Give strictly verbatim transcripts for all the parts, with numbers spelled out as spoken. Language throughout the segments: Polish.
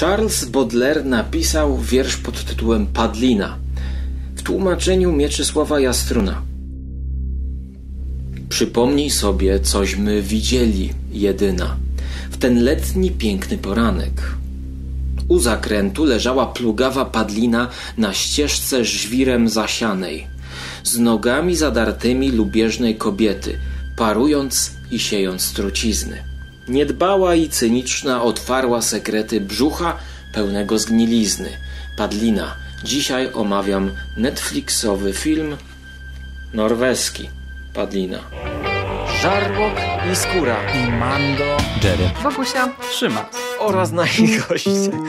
Charles Baudelaire napisał wiersz pod tytułem Padlina w tłumaczeniu Mieczysława Jastruna. Przypomnij sobie, cośmy widzieli, jedyna, w ten letni piękny poranek. U zakrętu leżała plugawa padlina na ścieżce żwirem zasianej, z nogami zadartymi lubieżnej kobiety, parując i siejąc trucizny. Niedbała i cyniczna otwarła sekrety brzucha pełnego zgnilizny. Padlina. Dzisiaj omawiam Netflixowy film norweski. Padlina. Żarłok i Skóra. I Mando, Jerry, Wokusia, Szymas oraz nasi goście.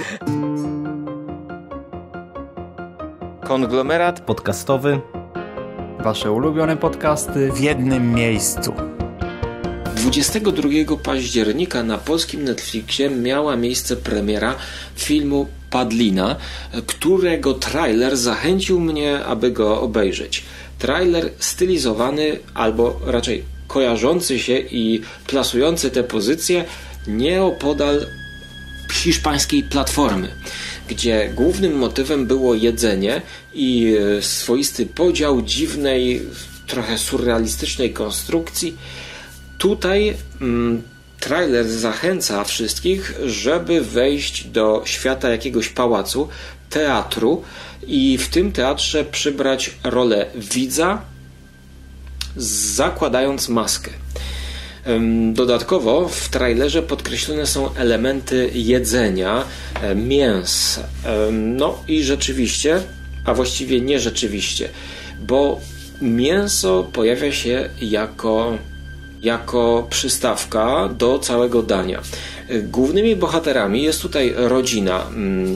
Konglomerat podcastowy. Wasze ulubione podcasty w jednym miejscu. dwudziestego drugiego października na polskim Netflixie miała miejsce premiera filmu Padlina, którego trailer zachęcił mnie, aby go obejrzeć. Trailer stylizowany, albo raczej kojarzący się i plasujący te pozycje nieopodal hiszpańskiej Platformy, gdzie głównym motywem było jedzenie i swoisty podział dziwnej, trochę surrealistycznej konstrukcji. Tutaj mm, trailer zachęca wszystkich, żeby wejść do świata jakiegoś pałacu, teatru i w tym teatrze przybrać rolę widza, zakładając maskę. Dodatkowo w trailerze podkreślone są elementy jedzenia, mięs. No i rzeczywiście, a właściwie nie rzeczywiście, bo mięso pojawia się jako, jako przystawka do całego dania. Głównymi bohaterami jest tutaj rodzina,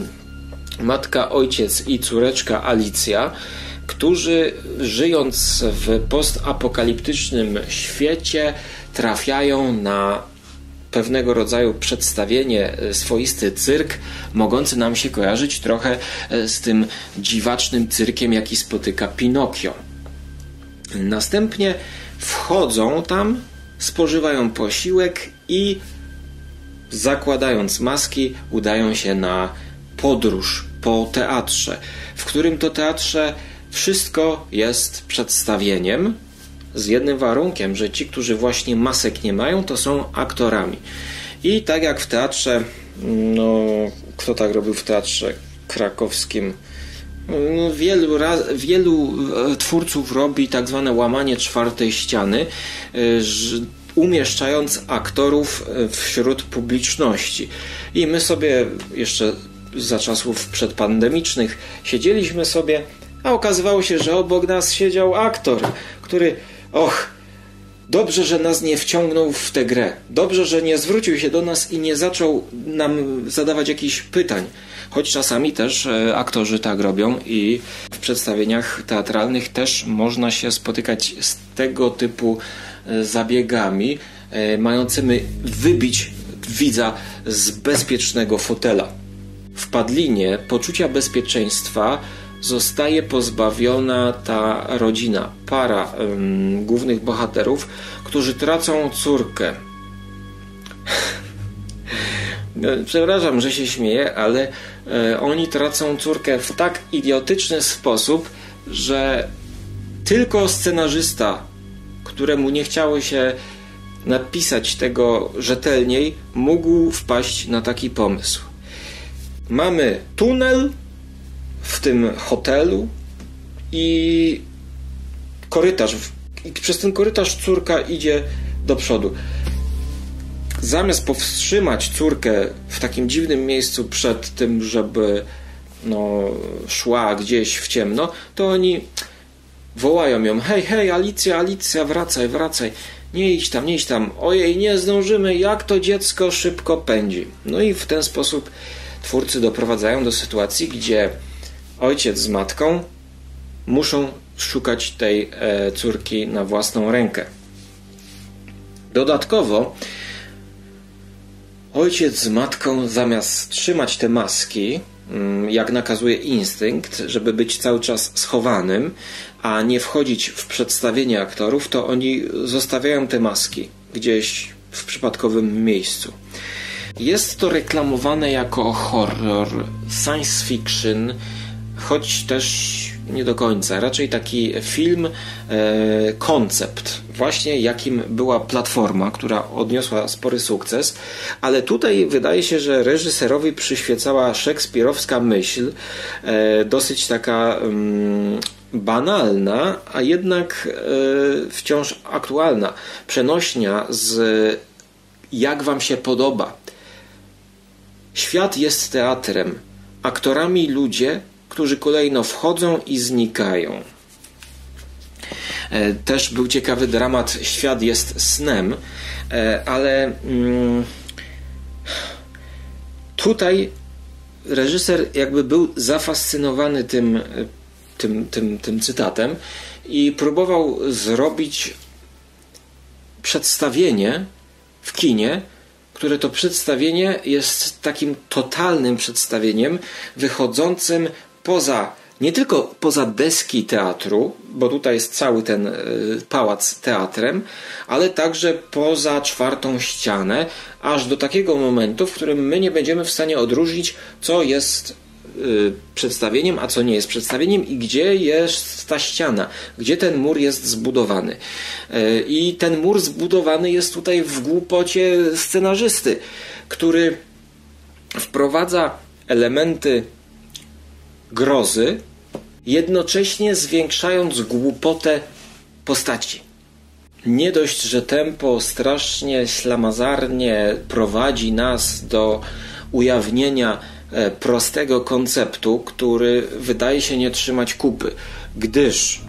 matka, ojciec i córeczka Alicja, którzy żyjąc w postapokaliptycznym świecie trafiają na pewnego rodzaju przedstawienie, swoisty cyrk, mogący nam się kojarzyć trochę z tym dziwacznym cyrkiem, jaki spotyka Pinokio. Następnie wchodzą tam, spożywają posiłek i zakładając maski udają się na podróż po teatrze, w którym to teatrze wszystko jest przedstawieniem, z jednym warunkiem, że ci, którzy właśnie masek nie mają, to są aktorami. I tak jak w teatrze, no kto tak robił w teatrze krakowskim? No, wielu, raz, wielu twórców robi tak zwane łamanie czwartej ściany, umieszczając aktorów wśród publiczności. I my sobie jeszcze za czasów przedpandemicznych siedzieliśmy sobie, a okazywało się, że obok nas siedział aktor, który, och, dobrze, że nas nie wciągnął w tę grę. Dobrze, że nie zwrócił się do nas i nie zaczął nam zadawać jakichś pytań. Choć czasami też e, aktorzy tak robią i w przedstawieniach teatralnych też można się spotykać z tego typu e, zabiegami, e, mającymi wybić widza z bezpiecznego fotela. W Padlinie poczucia bezpieczeństwa zostaje pozbawiona ta rodzina, para um, głównych bohaterów, którzy tracą córkę. Przepraszam, że się śmieję, ale e, oni tracą córkę w tak idiotyczny sposób, że tylko scenarzysta, któremu nie chciało się napisać tego rzetelniej, mógł wpaść na taki pomysł. Mamy tunel w tym hotelu i korytarz. I przez ten korytarz córka idzie do przodu. Zamiast powstrzymać córkę w takim dziwnym miejscu przed tym, żeby no, szła gdzieś w ciemno, to oni wołają ją: hej, hej, Alicja, Alicja, wracaj, wracaj. Nie idź tam, nie idź tam. Ojej, nie zdążymy, jak to dziecko szybko pędzi. No i w ten sposób twórcy doprowadzają do sytuacji, gdzie ojciec z matką muszą szukać tej e, córki na własną rękę. Dodatkowo ojciec z matką, zamiast trzymać te maski, jak nakazuje instynkt, żeby być cały czas schowanym, a nie wchodzić w przedstawienie aktorów, to oni zostawiają te maski gdzieś w przypadkowym miejscu. Jest to reklamowane jako horror, science fiction, choć też nie do końca. Raczej taki film, e, koncept, właśnie jakim była Platforma, która odniosła spory sukces, ale tutaj wydaje się, że reżyserowi przyświecała szekspirowska myśl, e, dosyć taka mm, banalna, a jednak e, wciąż aktualna. Przenośnia z jak wam się podoba. Świat jest teatrem, aktorami ludzie, którzy kolejno wchodzą i znikają. Też był ciekawy dramat Świat jest snem, ale tutaj reżyser jakby był zafascynowany tym, tym, tym, tym cytatem i próbował zrobić przedstawienie w kinie, które to przedstawienie jest takim totalnym przedstawieniem wychodzącym poza, nie tylko poza deski teatru, bo tutaj jest cały ten y, pałac teatrem, ale także poza czwartą ścianę, aż do takiego momentu, w którym my nie będziemy w stanie odróżnić, co jest y, przedstawieniem, a co nie jest przedstawieniem i gdzie jest ta ściana, gdzie ten mur jest zbudowany. Y, I ten mur zbudowany jest tutaj w głupocie scenarzysty, który wprowadza elementy grozy, jednocześnie zwiększając głupotę postaci. Nie dość, że tempo strasznie ślamazarnie prowadzi nas do ujawnienia prostego konceptu, który wydaje się nie trzymać kupy, gdyż,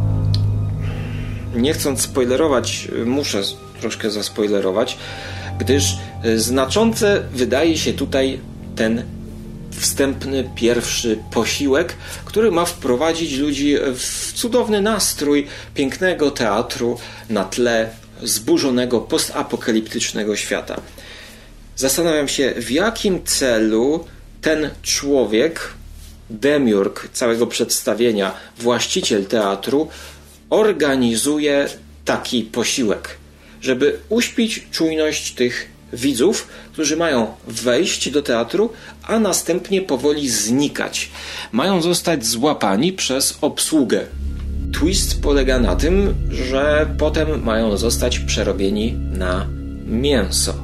nie chcąc spoilerować, muszę troszkę zaspoilerować, gdyż znaczące wydaje się tutaj ten wstępny, pierwszy posiłek, który ma wprowadzić ludzi w cudowny nastrój pięknego teatru na tle zburzonego, postapokaliptycznego świata. Zastanawiam się, w jakim celu ten człowiek, demiurg całego przedstawienia, właściciel teatru, organizuje taki posiłek, żeby uśpić czujność tych widzów, którzy mają wejść do teatru, a następnie powoli znikać. Mają zostać złapani przez obsługę. Twist polega na tym, że potem mają zostać przerobieni na mięso.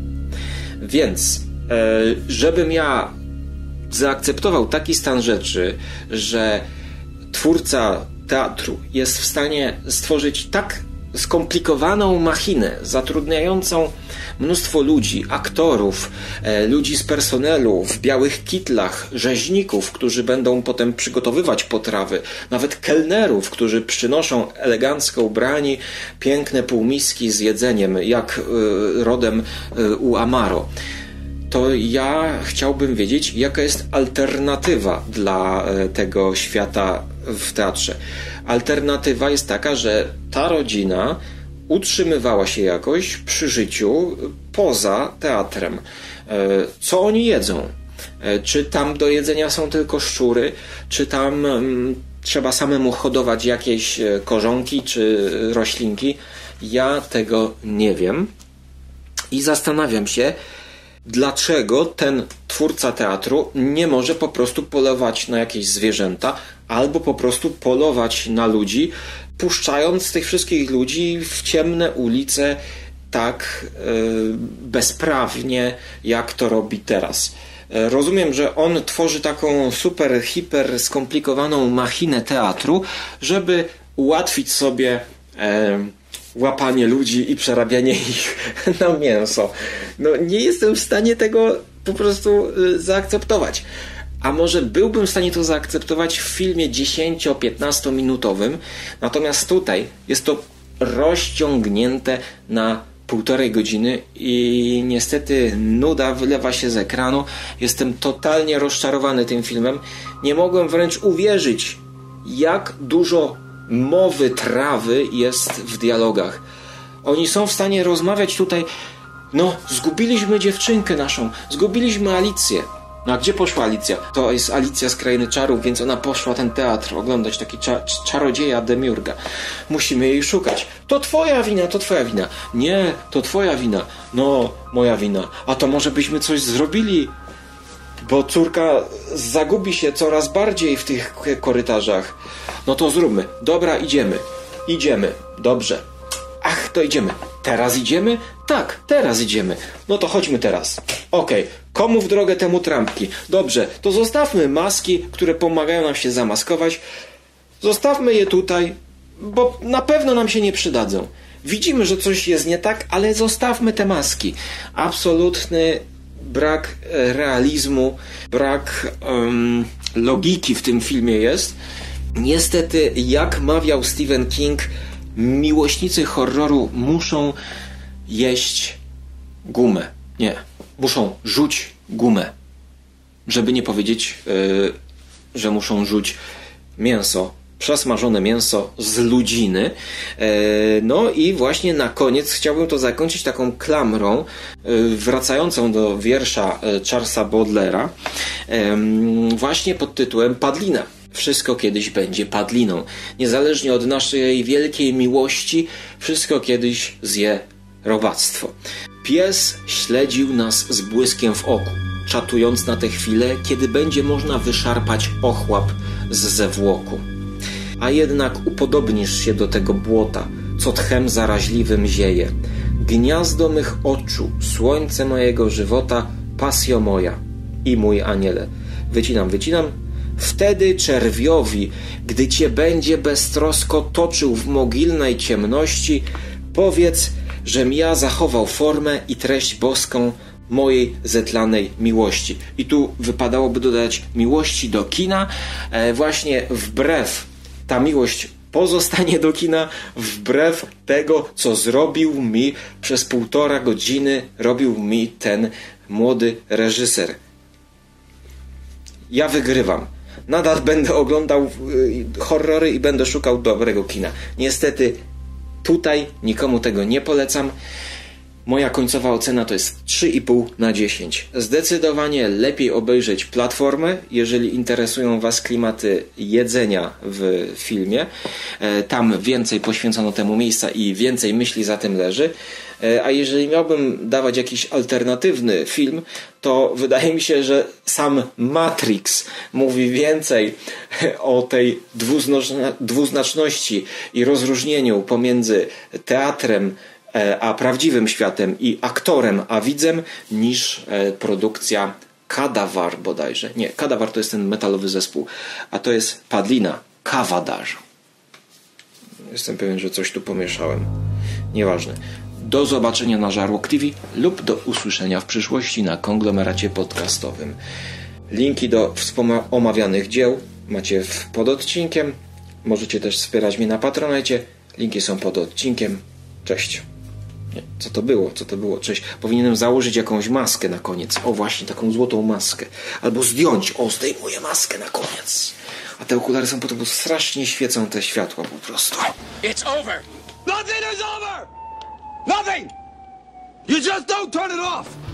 Więc, żebym ja zaakceptował taki stan rzeczy, że twórca teatru jest w stanie stworzyć tak skomplikowaną machinę zatrudniającą mnóstwo ludzi, aktorów, e, ludzi z personelu w białych kitlach, rzeźników, którzy będą potem przygotowywać potrawy, nawet kelnerów, którzy przynoszą elegancko ubrani piękne półmiski z jedzeniem, jak e, rodem e, u Amaro. To ja chciałbym wiedzieć, jaka jest alternatywa dla e, tego świata w teatrze. Alternatywa jest taka, że ta rodzina utrzymywała się jakoś przy życiu poza teatrem. Co oni jedzą? Czy tam do jedzenia są tylko szczury? Czy tam trzeba samemu hodować jakieś korzonki czy roślinki? Ja tego nie wiem. I zastanawiam się, dlaczego ten twórca teatru nie może po prostu polować na jakieś zwierzęta albo po prostu polować na ludzi, puszczając tych wszystkich ludzi w ciemne ulice tak yy, bezprawnie, jak to robi teraz. Yy, rozumiem, że on tworzy taką super, hiper skomplikowaną machinę teatru, żeby ułatwić sobie yy, łapanie ludzi i przerabianie ich na mięso. No nie jestem w stanie tego po prostu yy, zaakceptować. A może byłbym w stanie to zaakceptować w filmie dziesięcio-piętnasto minutowym, natomiast tutaj jest to rozciągnięte na półtorej godziny i niestety nuda wylewa się z ekranu. Jestem totalnie rozczarowany tym filmem. Nie mogłem wręcz uwierzyć, jak dużo mowy trawy jest w dialogach. Oni są w stanie rozmawiać tutaj, no zgubiliśmy dziewczynkę naszą, zgubiliśmy Alicję. No a gdzie poszła Alicja? To jest Alicja z Krainy Czarów, więc ona poszła ten teatr oglądać, taki cza czarodzieja Demiurga. Musimy jej szukać. To twoja wina, to twoja wina. Nie, to twoja wina. No, moja wina. A to może byśmy coś zrobili? Bo córka zagubi się coraz bardziej w tych korytarzach. No to zróbmy. Dobra, idziemy. Idziemy. Dobrze. Ach, to idziemy. Teraz idziemy? Tak, teraz idziemy. No to chodźmy teraz. Okej, okay. Komu w drogę, temu trampki. Dobrze, to zostawmy maski, które pomagają nam się zamaskować. Zostawmy je tutaj, bo na pewno nam się nie przydadzą. Widzimy, że coś jest nie tak, ale zostawmy te maski. Absolutny brak realizmu, brak um, logiki w tym filmie jest. Niestety, jak mawiał Stephen King, miłośnicy horroru muszą jeść gumę. Nie, muszą rzuć gumę. Żeby nie powiedzieć, yy, że muszą rzuć mięso, przesmażone mięso z ludziny. Yy, no i właśnie na koniec chciałbym to zakończyć taką klamrą yy, wracającą do wiersza yy, Charlesa Baudelaira, yy, właśnie pod tytułem Padlina. Wszystko kiedyś będzie padliną. Niezależnie od naszej wielkiej miłości, wszystko kiedyś zje robactwo. Pies śledził nas z błyskiem w oku, czatując na tę chwilę, kiedy będzie można wyszarpać ochłap z zewłoku. A jednak upodobnisz się do tego błota, co tchem zaraźliwym zieje. Gniazdo mych oczu, słońce mojego żywota, pasjo moja i mój aniele. Wycinam, wycinam. Wtedy czerwiowi, gdy cię będzie beztrosko toczył w mogilnej ciemności, powiedz, żem ja zachował formę i treść boską mojej zetlanej miłości. I tu wypadałoby dodać miłości do kina, e, właśnie wbrew, ta miłość pozostanie do kina, wbrew tego, co zrobił mi przez półtora godziny, robił mi ten młody reżyser. Ja wygrywam. Nadal będę oglądał horrory i będę szukał dobrego kina. Niestety tutaj nikomu tego nie polecam. Moja końcowa ocena to jest trzy i pół na dziesięć. Zdecydowanie lepiej obejrzeć Platformę, jeżeli interesują Was klimaty jedzenia w filmie. Tam więcej poświęcono temu miejsca i więcej myśli za tym leży. A jeżeli miałbym dawać jakiś alternatywny film, to wydaje mi się, że sam Matrix mówi więcej o tej dwuznaczności i rozróżnieniu pomiędzy teatrem a prawdziwym światem i aktorem a widzem niż produkcja Kadawar bodajże. Nie, Kadawar to jest ten metalowy zespół, a to jest Padlina, Kavadar. Jestem pewien, że coś tu pomieszałem. Nieważne. Do zobaczenia na Żarłok T V lub do usłyszenia w przyszłości na konglomeracie podcastowym. Linki do omawianych dzieł macie w, pod odcinkiem. Możecie też wspierać mnie na Patronite. Linki są pod odcinkiem. Cześć. Nie, co to było? Co to było? Cześć. Powinienem założyć jakąś maskę na koniec. O, właśnie, taką złotą maskę. Albo zdjąć. O, zdejmuję maskę na koniec. A te okulary są po to, bo strasznie świecą te światła po prostu. It's over. Nothing is over. Nothing. You just don't turn it off.